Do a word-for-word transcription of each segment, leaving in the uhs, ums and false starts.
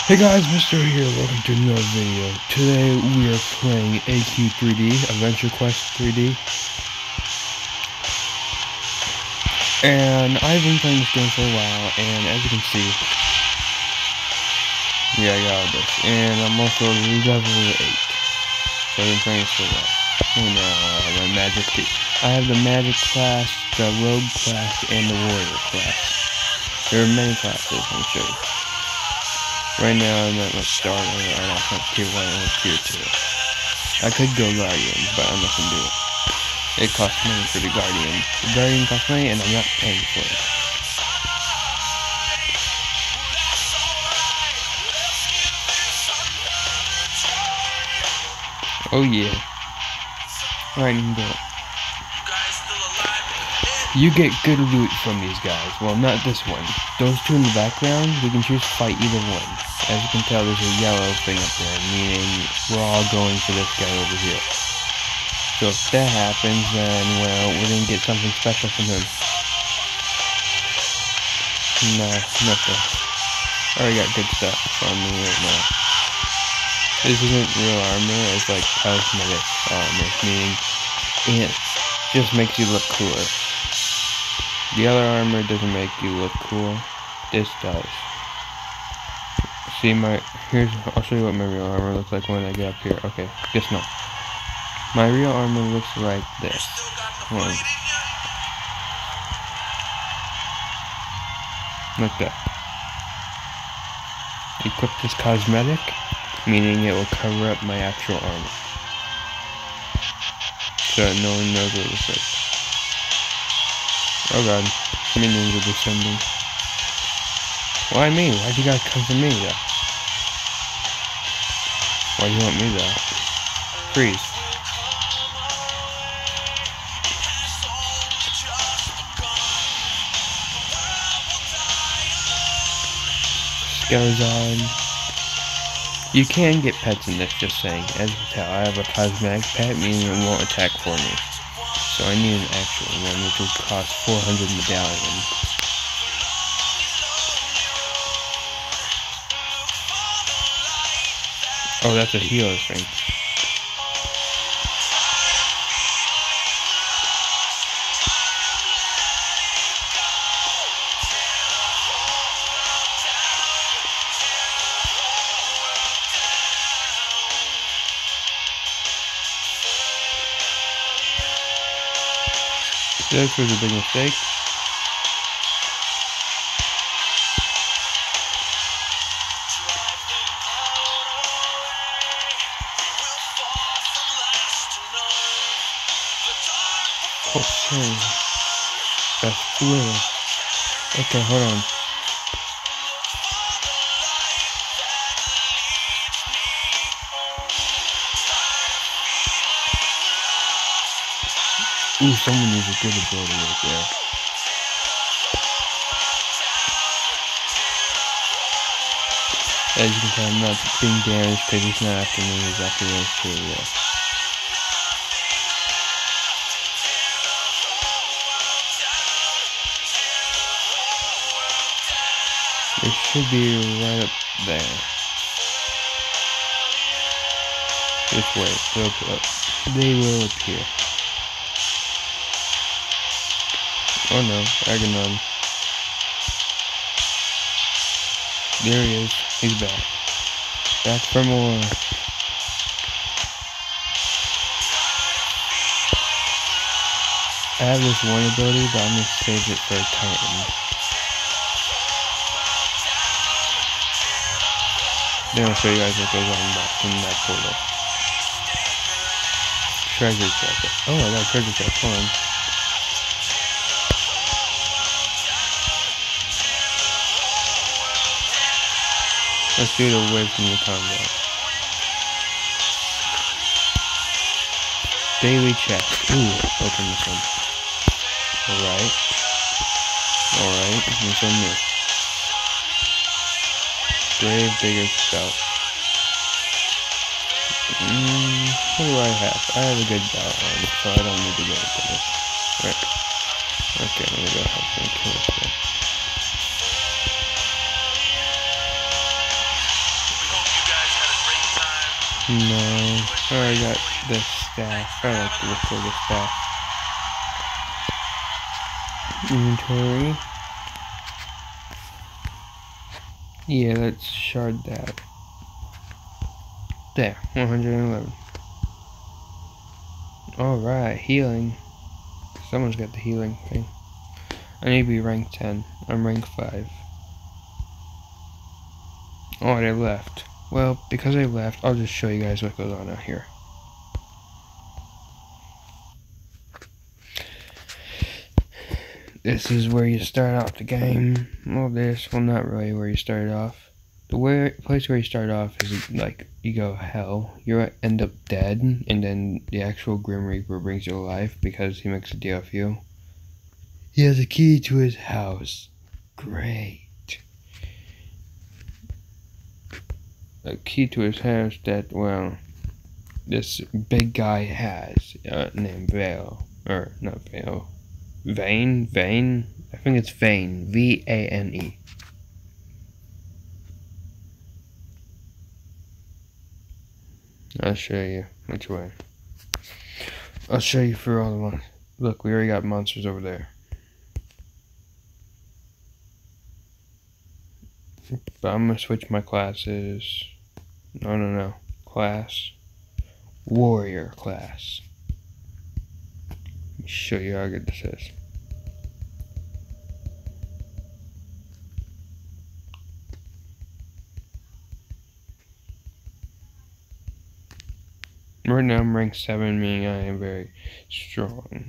Hey guys, Mister here, welcome to another video. Today we are playing A Q three D, Adventure Quest three D. And I've been playing this game for a while, and as you can see, yeah, I got all this. And I'm also level eight. So I've been playing this for a while. And now I have my magic key. I have the magic class, the rogue class, and the warrior class. There are many classes, let me show you. Right now I'm at my start, and I'm not tier one and tier two. I could go Guardian, but I'm not gonna do it. It costs money for the Guardian. The Guardian costs money, and I'm not paying for it. Oh yeah. Right in there. You get good loot from these guys. Well, not this one. Those two in the background, we can choose to fight either one. As you can tell, there's a yellow thing up there, meaning we're all going for this guy over here. So if that happens, then, well, we're gonna get something special from him. No, nothing. I already got good stuff on me right now. This isn't real armor, it's like cosmetic armor, meaning it just makes you look cooler. The other armor doesn't make you look cool. This does. See my, here's, I'll show you what my real armor looks like when I get up here. Okay, just no. My real armor looks like this. One. Like that. Equip this cosmetic, meaning it will cover up my actual armor. So that no one knows what it looks like. Oh god, minions are descending. Why me? Why'd you guys come for me though? Why do you want me though? Freeze. Skeleton. You can get pets in this, just saying. As you can tell, I have a cosmetic pet, meaning it won't attack for me. So I need an actual one, which will cost four hundred medallions. Oh, that's a healer thing. This was a big mistake. Okay. That's blue. Okay, hold on. Ooh, someone needs a good ability right there. As you can tell, I'm not being damaged because he's not after me, he's after those two, yeah. It should be right up there. Just wait, they'll up. They will appear. Oh no, Agamemnon. There he is. He's back. Back for more. I have this one ability, but I'm gonna save it for a Titan. Then I'll show you guys what goes on back in that portal. Treasure chest. Oh, I got a treasure chest. Hold on. Let's do it away from the combat. Daily chest. Ooh, open this one. Alright. Alright, this one new. Grave Digger's Belt. Mm, what do I have? I have a good belt on, so I don't need to go into this. Right. Okay, let me go help and kill this guy. No. Oh, I got the staff. I like to look for the staff. Inventory. Yeah, let's shard that. There, one hundred eleven. Alright, healing. Someone's got the healing thing. I need to be rank ten. I'm rank five. Oh, they left. Well, because they left, I'll just show you guys what goes on out here. This is where you start off the game. Well, this, well, not really where you start off. The where, place where you start off is like, you go hell. You end up dead, and then the actual Grim Reaper brings you to life because he makes a deal with you. He has a key to his house. Great. A key to his house that, well, this big guy has, uh, named Vale. Or, not Vale. Vane? Vane? I think it's Vane. V A N E. I'll show you which way. I'll show you for all the ones. Look, we already got monsters over there. But I'm gonna switch my classes. No, no, no. Class. Warrior class. Let me show you how good this is. Right now I'm rank seven, meaning I am very strong.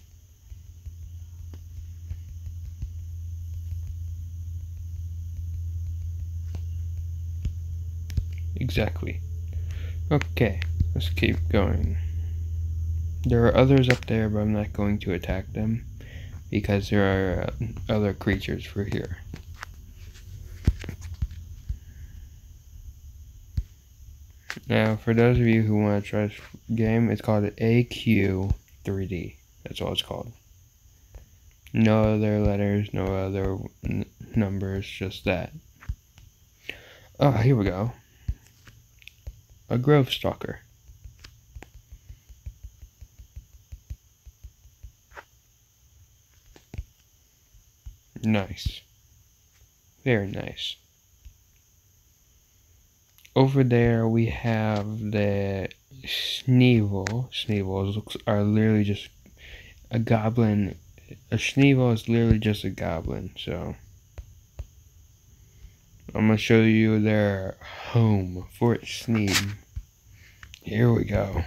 Exactly. Okay, let's keep going. There are others up there, but I'm not going to attack them because there are uh, other creatures for here. Now, for those of you who want to try this game, it's called A Q three D. That's all it's called. No other letters, no other n numbers, just that. Oh, here we go. A Grove Stalker. Nice. Very nice. Over there we have the Sneevil. Sneevils looks are literally just a goblin. A Sneevil is literally just a goblin, so I'm gonna show you their home, Fort Sneed. Here we go.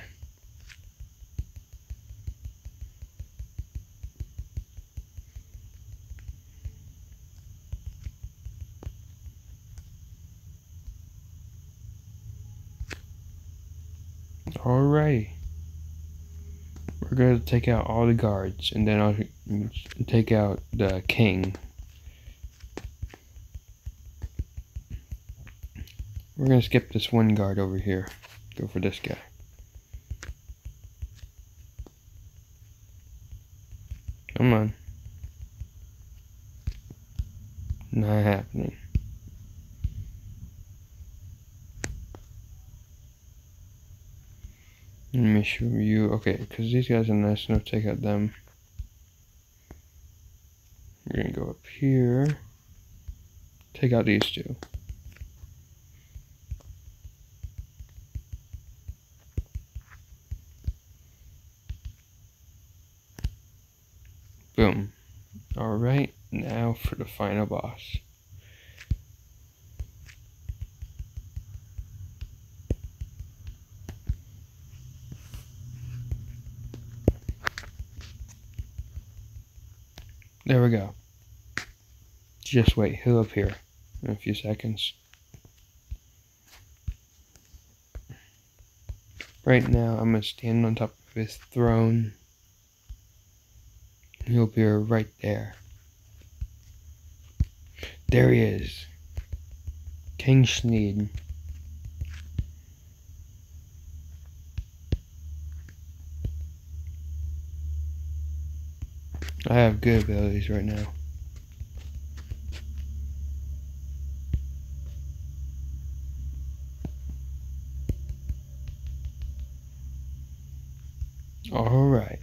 Alright. We're going to take out all the guards, and then I'll take out the king. We're going to skip this one guard over here. Go for this guy. Come on. Not happening. Let me show you. Okay, because these guys are nice enough to take out them. We're gonna go up here. Take out these two. Boom. Alright, now for the final boss. There we go. Just wait, he'll appear in a few seconds. Right now, I'm gonna stand on top of his throne. He'll appear right there. There he is. King Sneed. I have good abilities right now. Alright.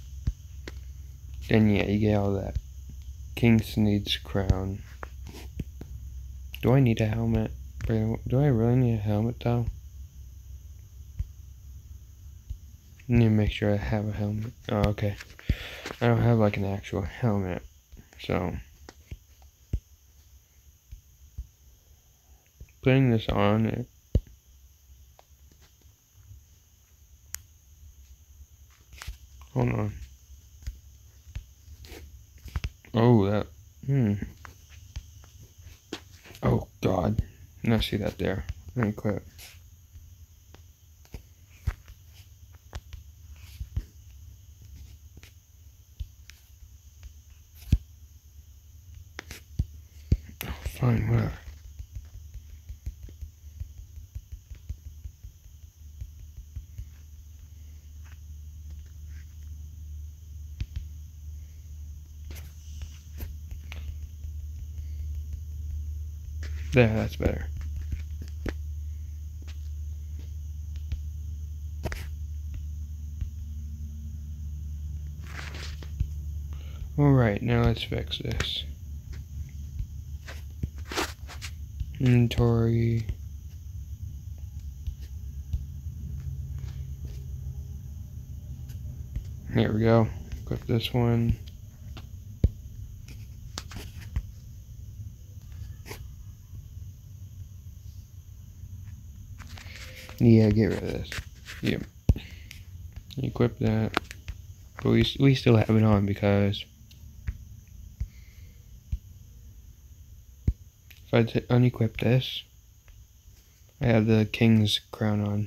Then yeah, you get all that. King needs crown. Do I need a helmet? Do I really need a helmet though? I need to make sure I have a helmet. Oh, okay. I don't have like an actual helmet, so putting this on it. Hold on. Oh, that. Hmm. Oh God. I see that there. Let me clip. Oh, fine, whatever. There, that's better. Alright, now let's fix this. Inventory. Here we go. Equip this one. Yeah, get rid of this. Yep. Equip that. But we, we still have it on because if I t unequip this, I have the king's crown on.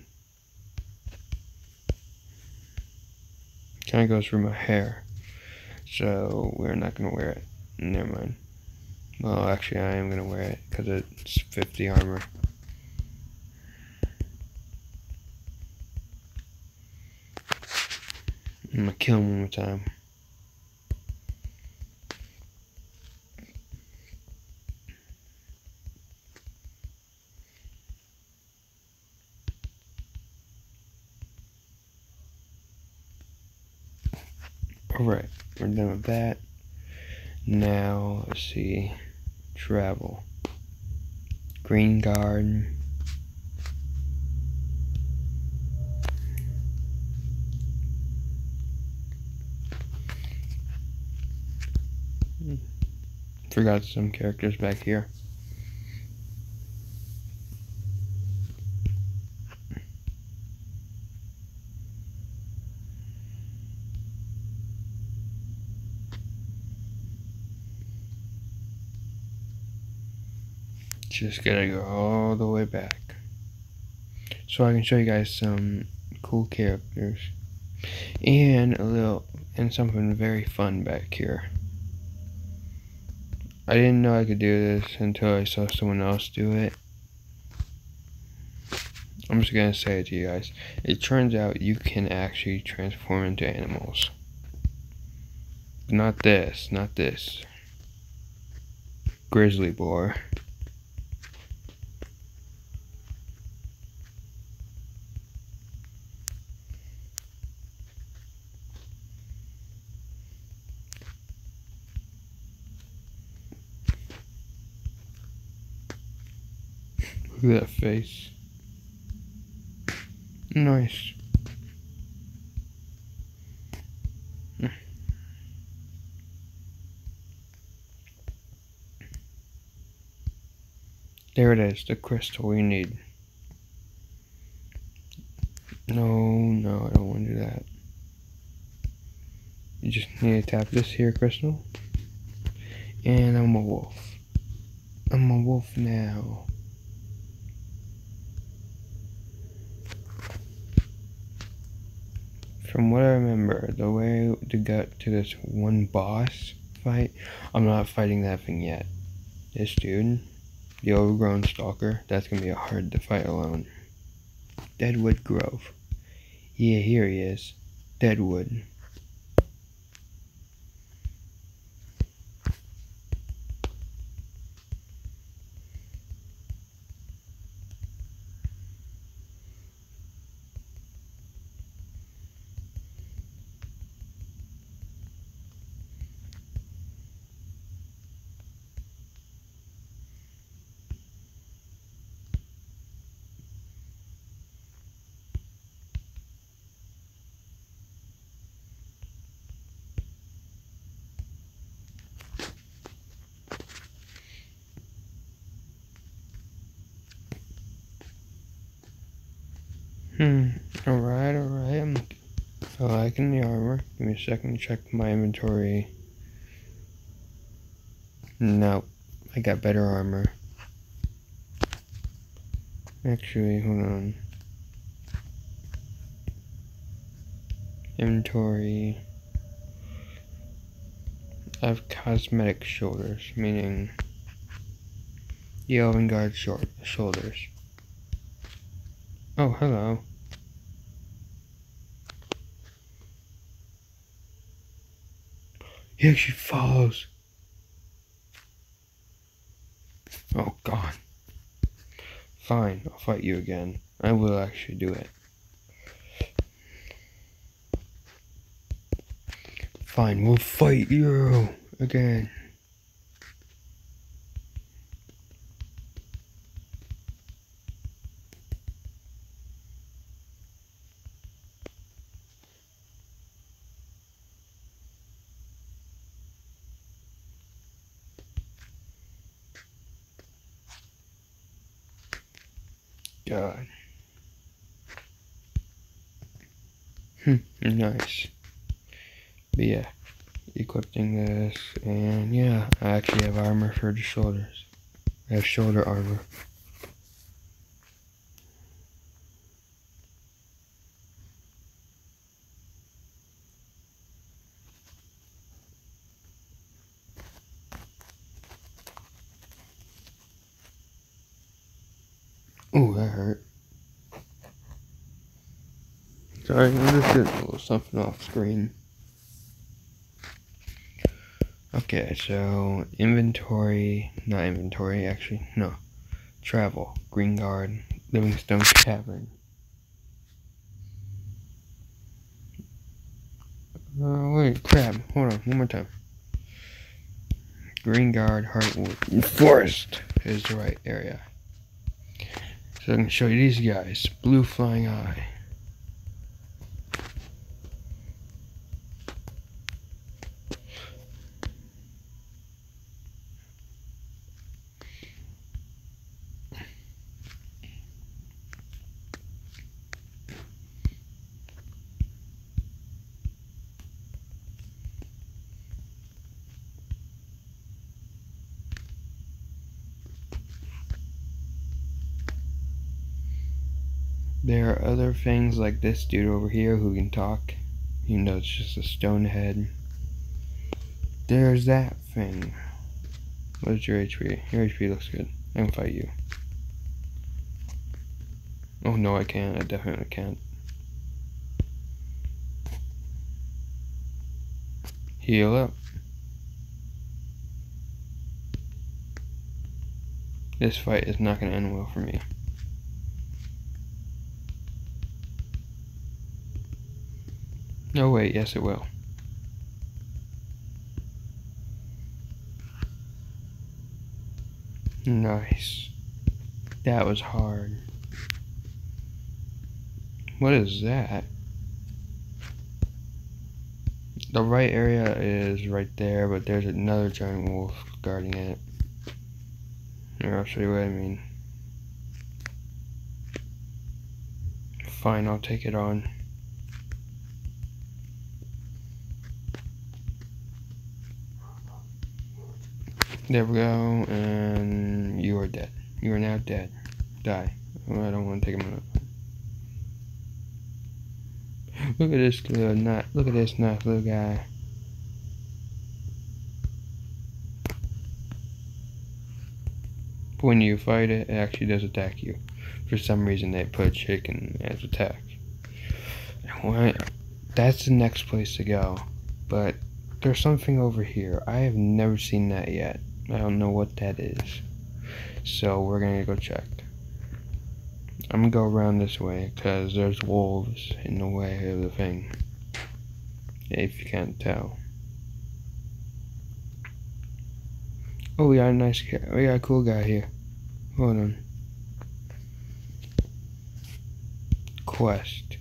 Kind of goes through my hair, so we're not gonna wear it. Never mind. Well, actually, I am gonna wear it because it's fifty armor. I'm gonna kill him one more time. Alright, we're done with that. Now, let's see. Travel. Green Garden. Forgot some characters back here. Just gotta go all the way back so I can show you guys some cool characters and a little and something very fun back here. I didn't know I could do this until I saw someone else do it. I'm just gonna say it to you guys. It turns out you can actually transform into animals. Not this, not this. Grizzly boar. Look at that face. Nice. There it is, the crystal we need. No, no, I don't want to do that. You just need to tap this here crystal. And I'm a wolf. I'm a wolf now. From what I remember, the way to get to this one boss fight, I'm not fighting that thing yet. This dude, the overgrown stalker, that's gonna be hard to fight alone. Deadwood Grove. Yeah, here he is. Deadwood. Hmm. Alright, alright. I'm liking the armor. Give me a second to check my inventory. Nope. I got better armor. Actually, hold on. Inventory. I have cosmetic shoulders, meaning the Elven Guard short shoulders. Oh, hello. He actually follows. Oh, God. Fine, I'll fight you again. I will actually do it. Fine, we'll fight you again. God. Hmm, nice. But yeah, equipping this, and yeah, I actually have armor for the shoulders. I have shoulder armor. Ooh, that hurt. Sorry, I'm just doing a little something off screen. Okay, so inventory, not inventory, actually, no. Travel, Greenguard, Livingstone Cavern. Oh, wait, crap. Hold on, one more time. Greenguard, Heartwood, Forest is the right area. So I can show you these guys. Blue Flying Eye. There are other things like this dude over here who can talk, even though it's just a stone head. There's that thing. What's your H P? Your H P looks good. I can fight you. Oh no, I can't. I definitely can't. Heal up. This fight is not going to end well for me. No, wait, yes it will. Nice. That was hard. What is that? The right area is right there, but there's another giant wolf guarding it. Here, I'll show you what I mean. Fine, I'll take it on. There we go, and you are dead. You are now dead. Die. Oh, I don't want to take a minute. Look at this little nut. Look at this nice little guy. When you fight it, it actually does attack you. For some reason, they put a chicken as attack. Well, that's the next place to go. But there's something over here. I have never seen that yet. I don't know what that is. So we're gonna go check. I'm gonna go around this way because there's wolves in the way of the thing. If you can't tell. Oh, we got a nice guy. We got a cool guy here. Hold on. Quest.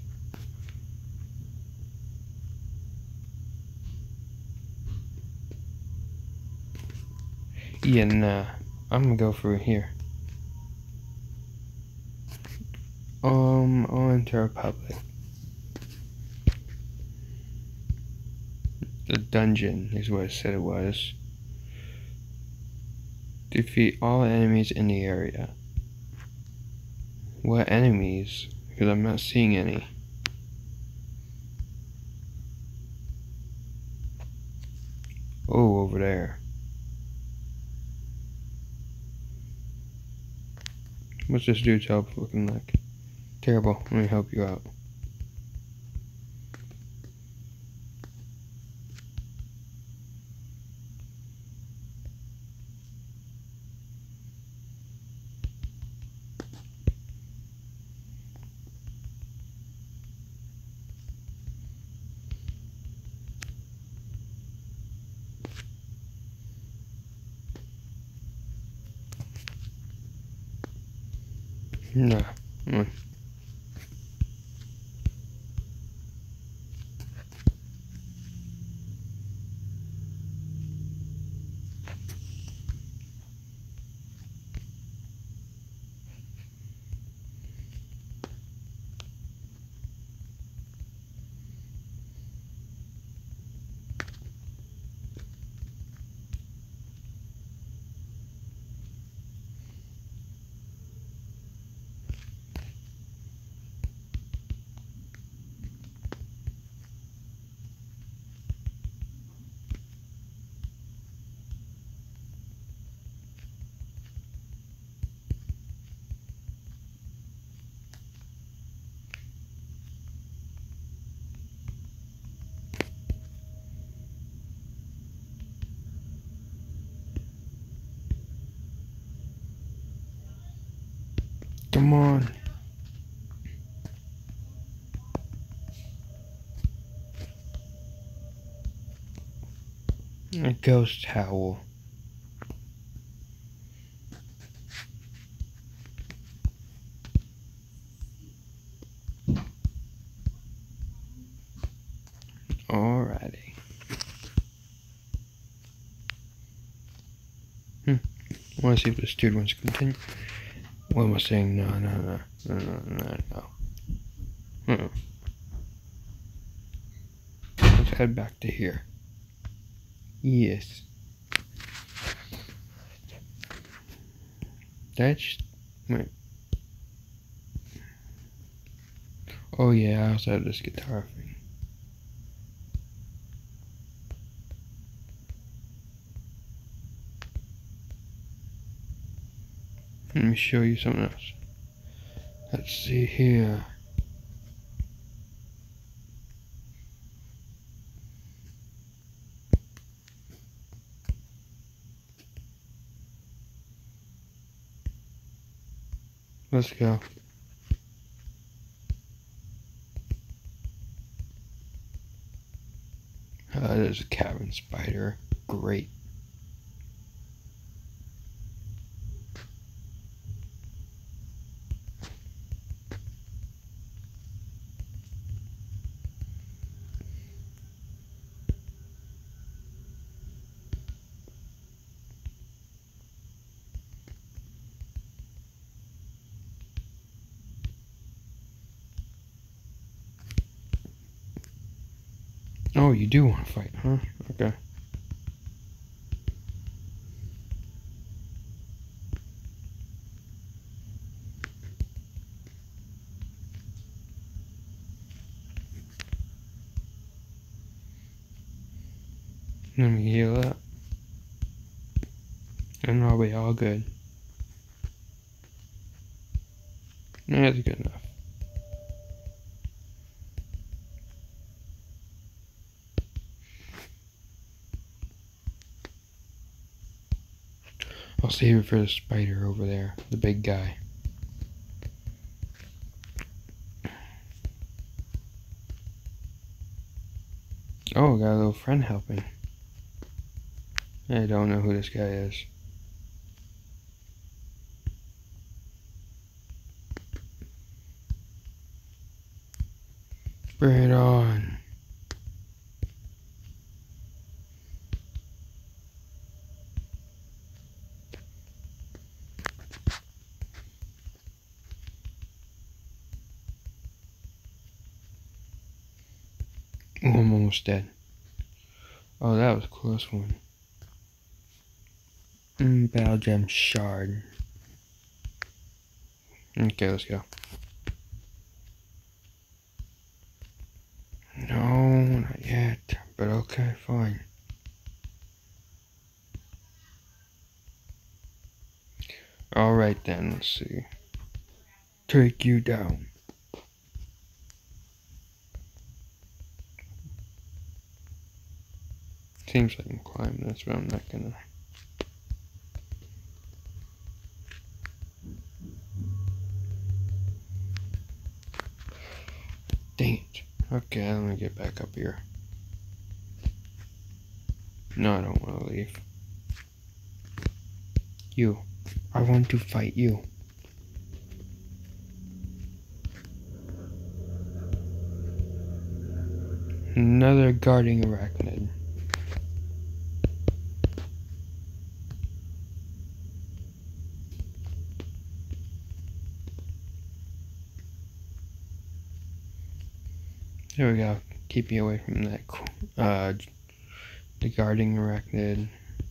Yeah, nah. I'm gonna go through here. Um, I'll enter a public. The dungeon is what it said it was. Defeat all enemies in the area. What enemies? Because I'm not seeing any. Oh, over there. What's this dude's help looking like? Terrible. Let me help you out. Nah. Mm. Come on. A ghost towel. Alrighty. Hmm. I want to see if this dude wants to continue. What am I saying? No, no, no, no, no, no, no. Uh-uh. Let's head back to here. Yes. That's... Wait. Oh yeah, I also have this guitar thing. Let me show you something else. Let's see here. Let's go. Uh, there's a cabin spider. Great. Oh, you do want to fight, huh? Okay. Let me heal up. And I'll be all good. That's good enough. I'll save it for the spider over there, the big guy. Oh, got a little friend helping. I don't know who this guy is. Bring it on. Oh, I'm almost dead. Oh, that was a close one. Mm, Battle Gem Shard. Okay, let's go. No, not yet. But okay, fine. Alright then, let's see. Take you down. Seems like I can climb this, but I'm not gonna. Dang it. Okay, I'm gonna get back up here. No, I don't want to leave. You. I want to fight you. Another guarding arachnid. There we go. Keep me away from that. Uh, the guarding arachnid.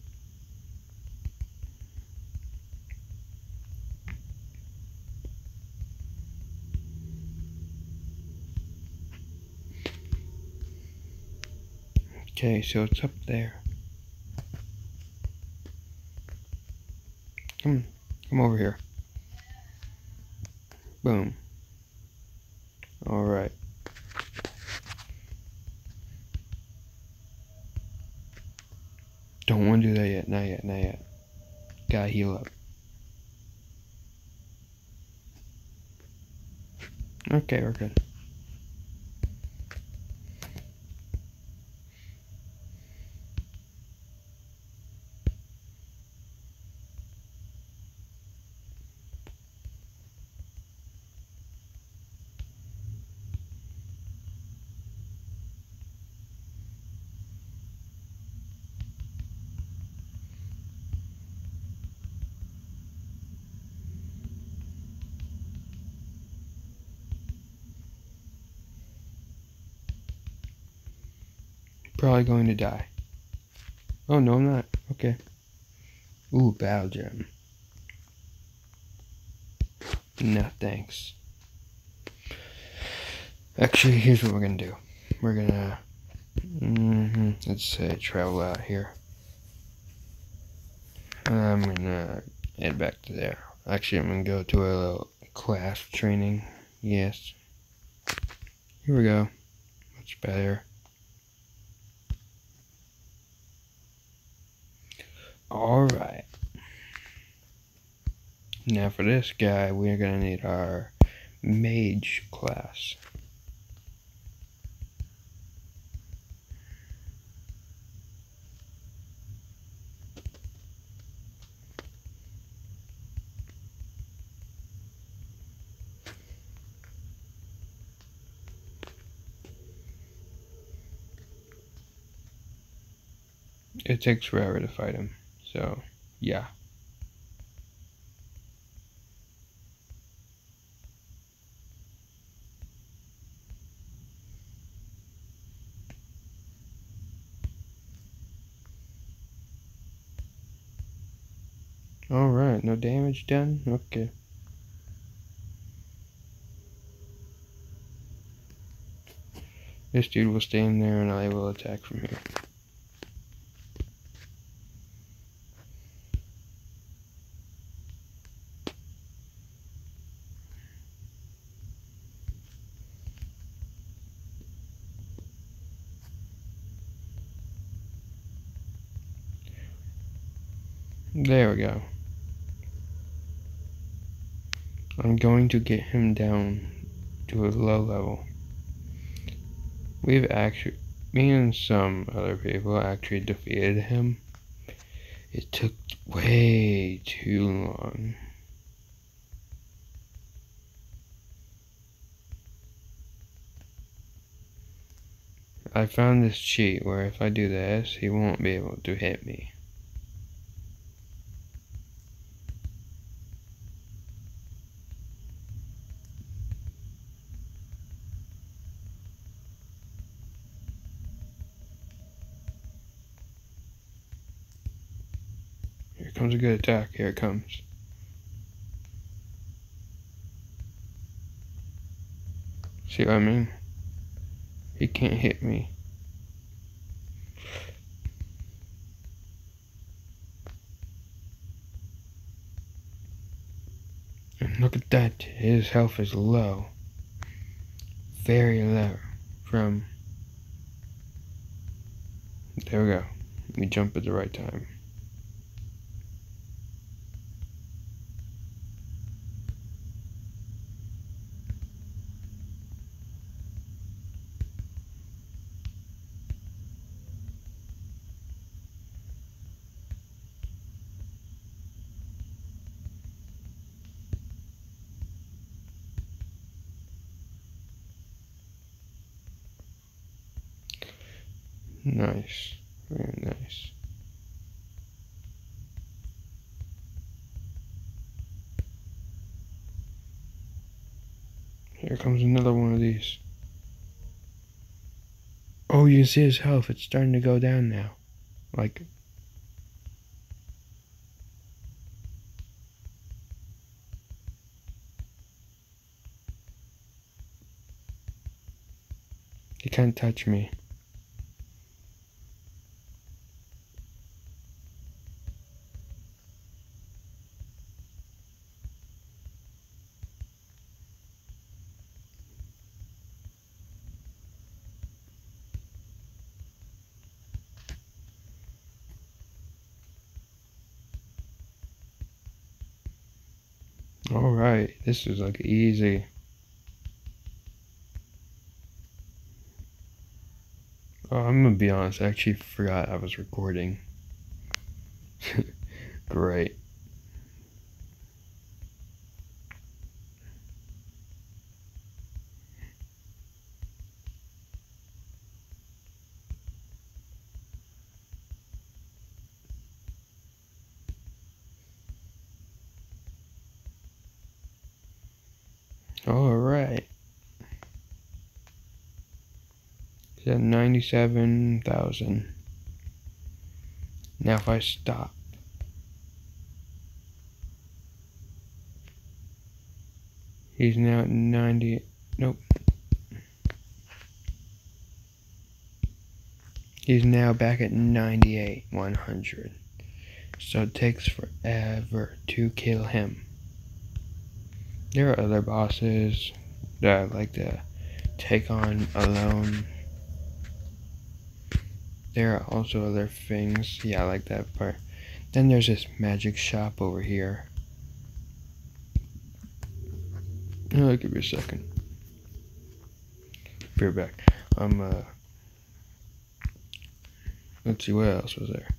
Okay, so it's up there. Come, come over here. Boom. Alright. Don't want to do that yet, not yet, not yet. Gotta heal up. Okay, we're good. Probably going to die. Oh, no, I'm not. Okay. Ooh, Battle Gem. No, thanks. Actually, here's what we're gonna do. We're gonna, mm-hmm, let's say, travel out here. I'm gonna head back to there. Actually, I'm gonna go to a little class training. Yes. Here we go. Much better. Alright. Now for this guy, we're gonna need our mage class. It takes forever to fight him, so yeah. Alright, no damage done? Okay. This dude will stay in there and I will attack from here. There we go. I'm going to get him down to a low level. We've actually, me and some other people actually defeated him. It took way too long. I found this cheat where if I do this, he won't be able to hit me. comes a good attack. Here it comes. See what I mean? He can't hit me. And look at that. His health is low. Very low. From... There we go. We jump at the right time. Nice. Very nice. Here comes another one of these. Oh, you can see his health. It's starting to go down now. Like... He can't touch me. Alright, this is like easy. Oh, I'm gonna be honest, I actually forgot I was recording. Great. Alright. He's at ninety-seven thousand. Now if I stop. He's now at ninety. Nope. He's now back at ninety-eight, one hundred. So it takes forever to kill him. There are other bosses that I like to take on alone. There are also other things. Yeah, I like that part. Then there's this magic shop over here. Oh, give me a second. Be right back. I'm, uh... Let's see, what else was there?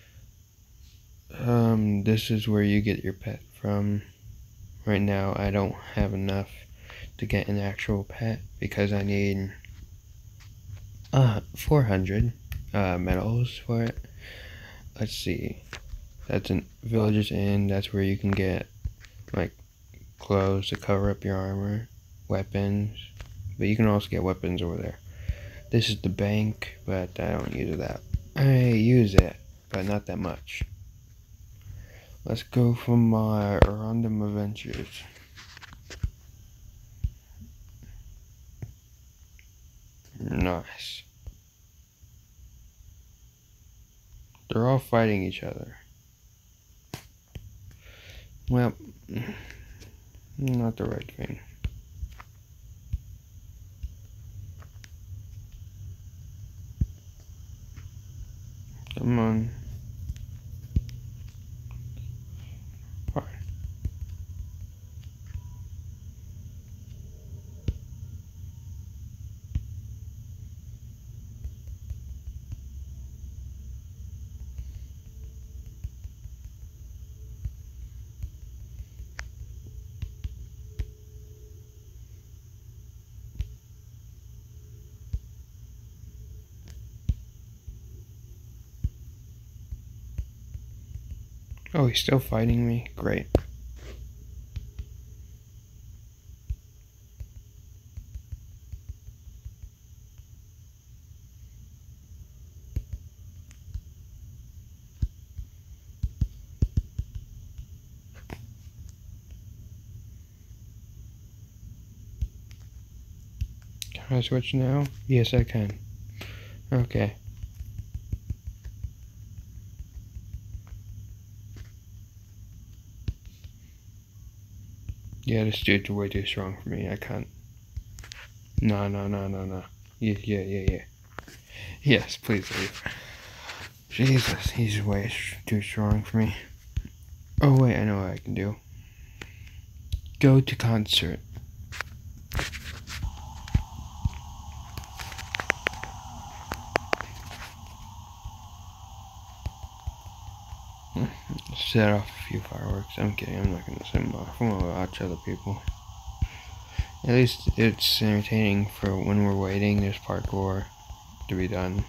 Um, this is where you get your pet from. Right now, I don't have enough to get an actual pet because I need uh four hundred uh medals for it. Let's see. That's in Villager's Inn. That's where you can get like clothes to cover up your armor, weapons, but you can also get weapons over there. This is the bank, but I don't use that. I use it, but not that much. Let's go for my random adventures. Nice. They're all fighting each other. Well, not the right thing. Come on. Fine. Oh, he's still fighting me? Great. Can I switch now? Yes, I can. Okay. Yeah, this dude's way too strong for me. I can't. No, no, no, no, no. Yeah, yeah, yeah, yeah. Yes, please leave. Jesus, he's way too strong for me. Oh, wait, I know what I can do. Go to concert. Set off a few fireworks. I'm kidding, I'm not gonna set them off. I'm gonna watch other people. At least it's entertaining for when we're waiting. There's parkour to be done.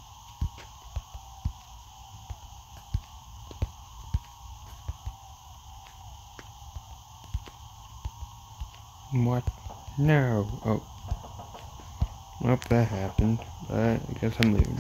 What? No. Oh. Well, that happened. But I guess I'm leaving.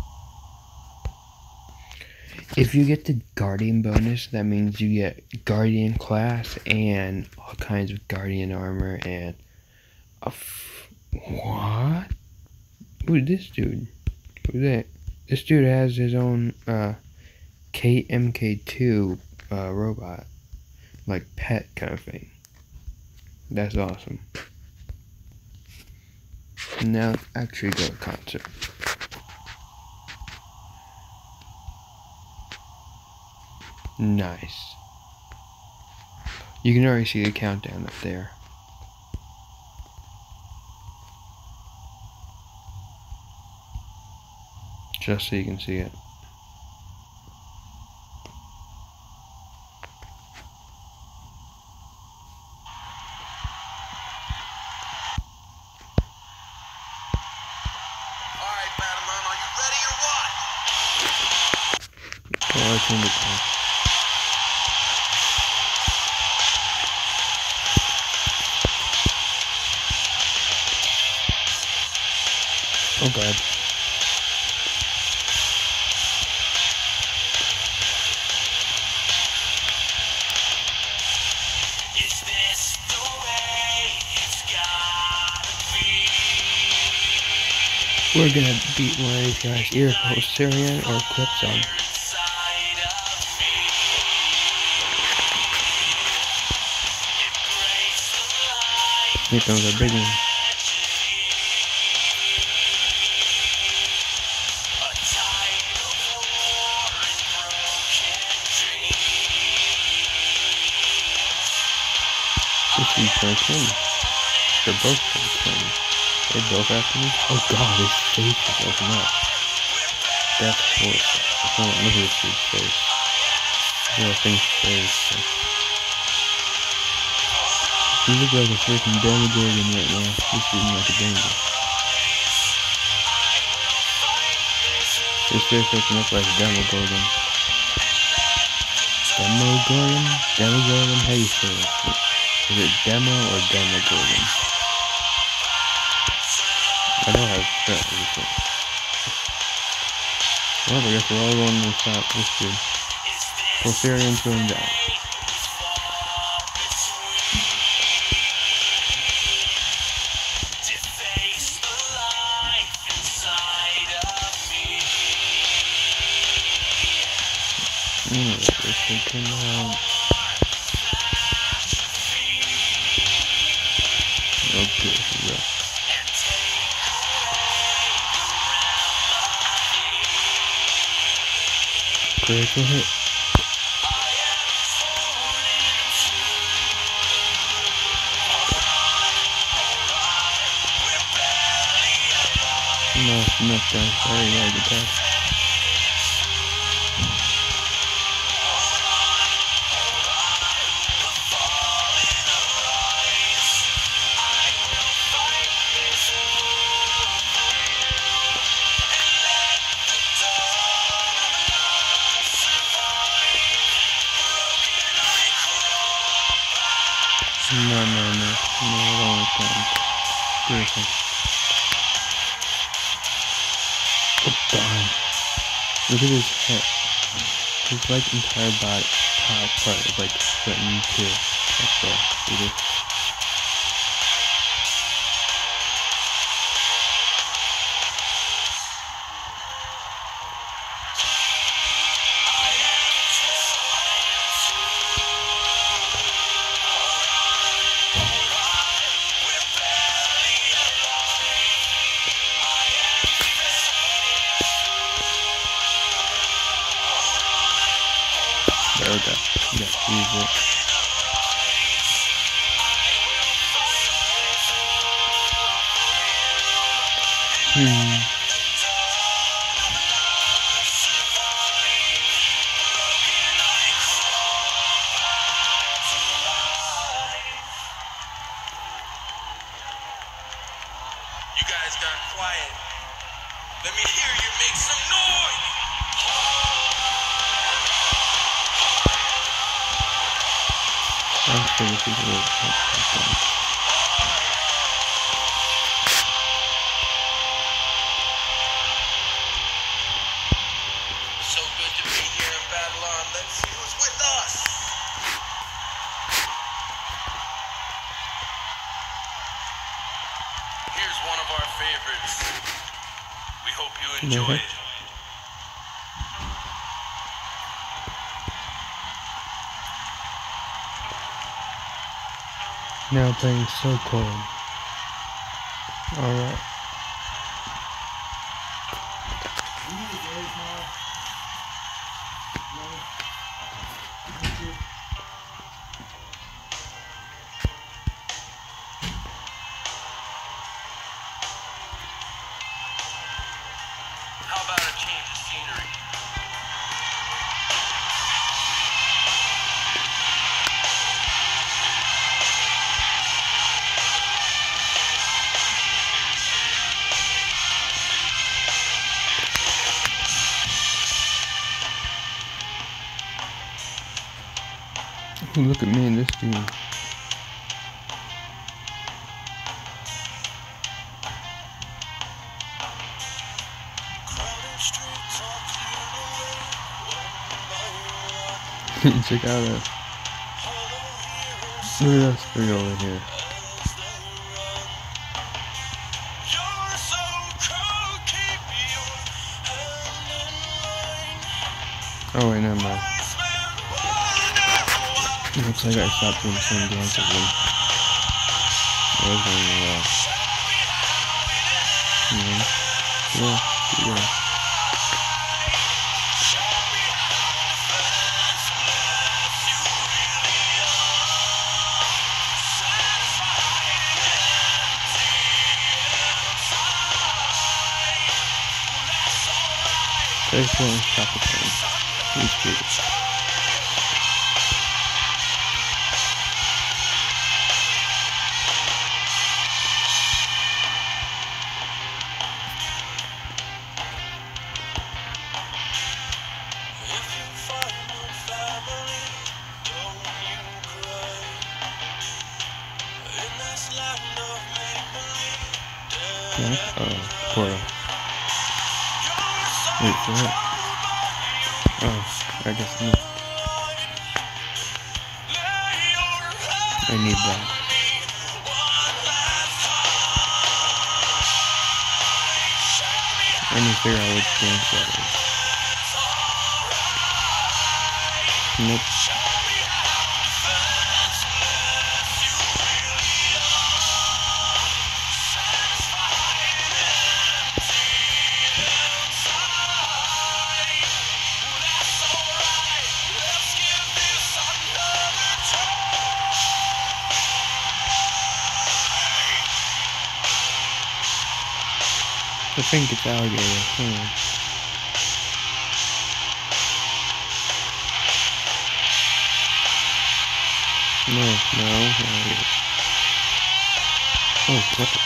If you get the Guardian bonus, that means you get Guardian class and all kinds of Guardian armor and a f what? Who's this dude? Who's that? This dude has his own uh, K M K two uh, robot, like pet kind of thing. That's awesome. Now let's actually go to concert. Nice. You can already see the countdown up there. Just so you can see it. Alright, Battleman, are you ready or what? Well, I turned it down. Oh god. Is this the way it's gotta be? We're gonna beat one of these guys, either Posterion or Clipson. Inside of me. It breaks the light. Here comes a big one. A tide of war and broken dreams. This is Franklin. They're both Franklin. They both after me. Oh god, his face is open up. That's horrible. I can't look at this dude's face. Yeah, I think face. You look like a freaking Demogorgon right now. You're shooting like a danger. His face doesn't look like a Demogorgon. Demogorgon? Demogorgon? How do you say it? Is it Demo or Demogorgon? I know how to spell it. Well, I guess we're all going to stop this dude. Posterian's going down. Hmm, if they can, uh... okay, here we go. Critical hit. Enough, enough guys, sorry, gotta get back. No, no, no, no, I don't want to. Seriously. Oh, darn. Look at his head. His, like, entire body, top part is, like, split in two. That's there. See this? Yeah, use it. Hmm. You guys got quiet. Let me hear you make some noise. I'm sure this is a little bit. So good to be here in Babylon. Let's see who's with us. Here's one of our favorites. We hope you enjoy it. Now playing So Cold. Alright. How about a change of scenery? Ooh, look at me in this team. Check out that. Look at us three over here. Oh wait, never mind. It looks like I stopped doing some dance again. I was going well. Mm-hmm. Yeah, yeah. There's one Capricorn. He's cute. Yeah. Oh, portal. Wait, what? Oh, I guess not. I need that. I need to figure out which dance that is. Nope. I think it's alligator. Hmm. No, no, alligator. Oh, what the?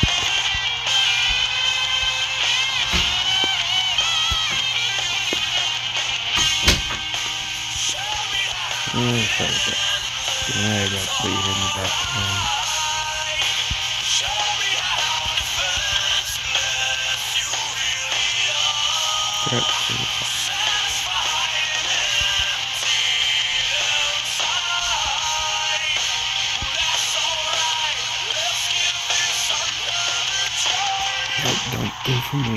Oh, sorry about that. Yeah, I got to leave in the background. Yep. Don't go for me. You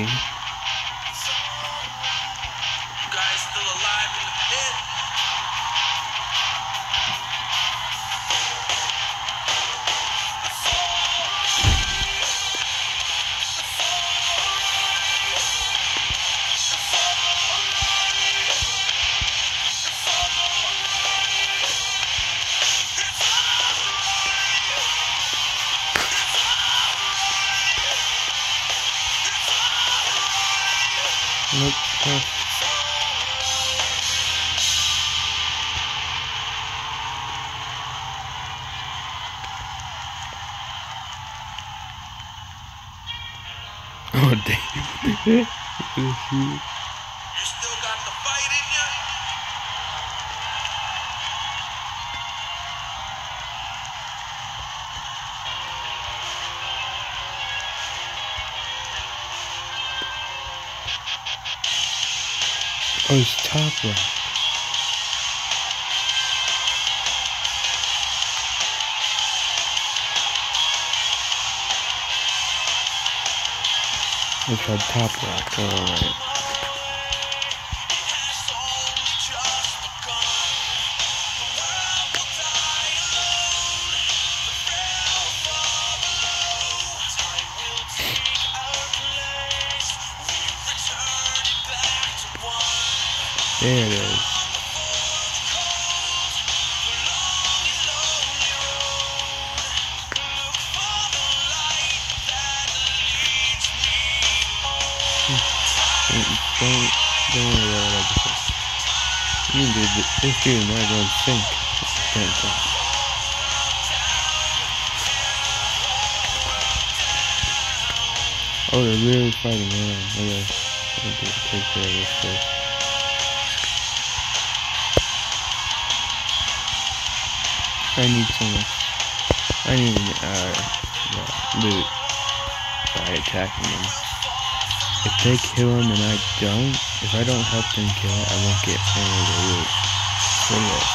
guys still alive in the pit? Nope. Huh. Oh, damn. You still got the fight in you? Oh, he's top right. We tried top rock, alright. There it is. Don't, don't worry about what I just said. I mean, dude, this dude and I go in sync. Can't think. Oh, they're really fighting around. Okay, I need to take care of this first. I need some. I need uh, uh, loot by attacking them. If they kill him and I don't, if I don't help them kill it, I won't get any of the loot. So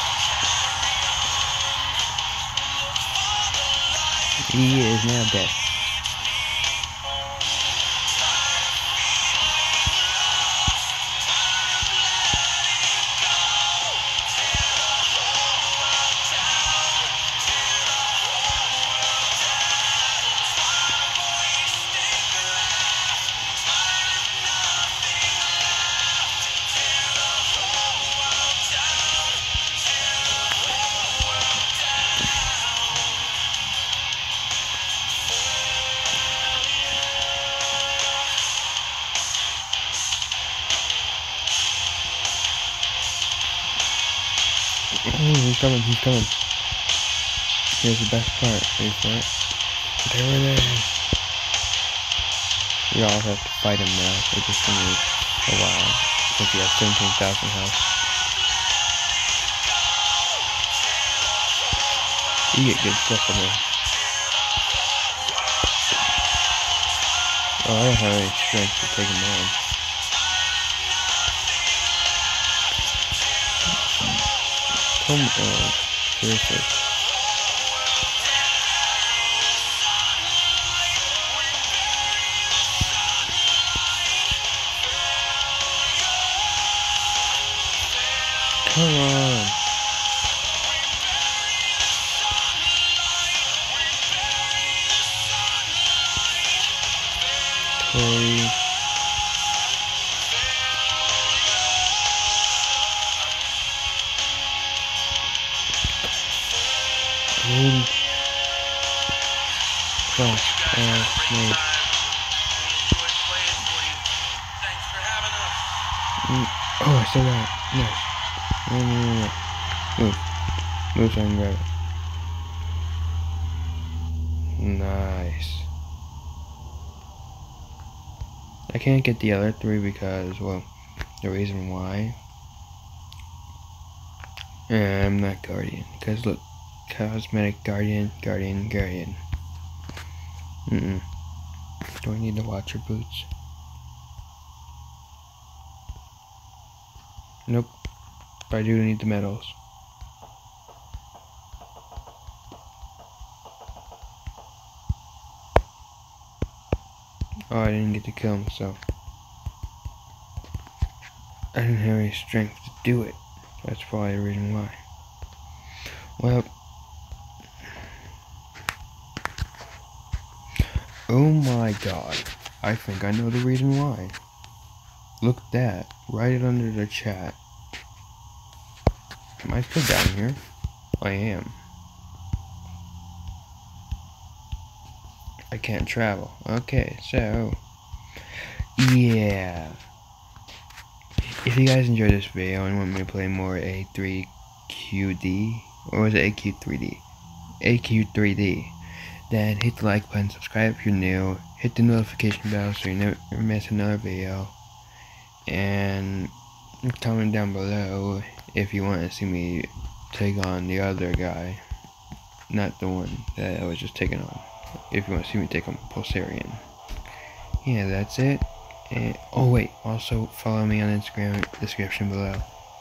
yeah. He is now dead. Oh, he's coming, he's coming. Here's the best part. Wait for it. There it is. We all have to fight him now. It's just gonna be a while. Because he has seventeen thousand health. You get good stuff from him. Oh, I don't have any strength to take him down. Come on. Seriously. Come on. Okay. Green. Cross. Uh, no. Mm. Oh, I still got it. Nice. No, no, no, no. Move. Move so I can grab it. Nice. I can't get the other three because, well, the reason why. I'm not Guardian. Because look, Cosmetic Guardian, Guardian, Guardian. Mm-mm. Do I need the Watcher boots? Nope. But I do need the medals. Oh, I didn't get to kill him, so I didn't have any strength to do it. That's probably the reason why. Well, oh my god, I think I know the reason why. Look at that, write it under the chat. Am I still down here? I am. I can't travel. Okay, so yeah. if you guys enjoyed this video and want me to play more A three Q D, or was it A Q three D? A Q three D. Then hit the like button, subscribe if you're new, hit the notification bell so you never miss another video, and comment down below if you want to see me take on the other guy, not the one that I was just taking on. If you want to see me take on Pulsarian. Yeah, that's it. And, oh wait, also follow me on Instagram, description below.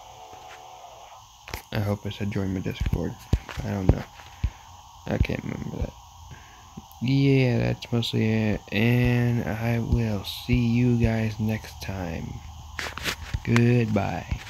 I hope I said join my Discord. I don't know. I can't remember that. Yeah, that's mostly it. And I will see you guys next time. Goodbye.